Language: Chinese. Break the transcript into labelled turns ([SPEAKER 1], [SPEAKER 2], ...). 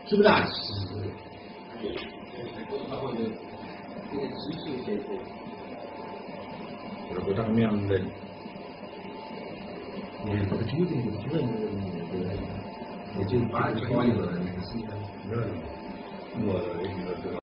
[SPEAKER 1] 是不是啊？
[SPEAKER 2] 그러면
[SPEAKER 1] 지금 8월 1일 날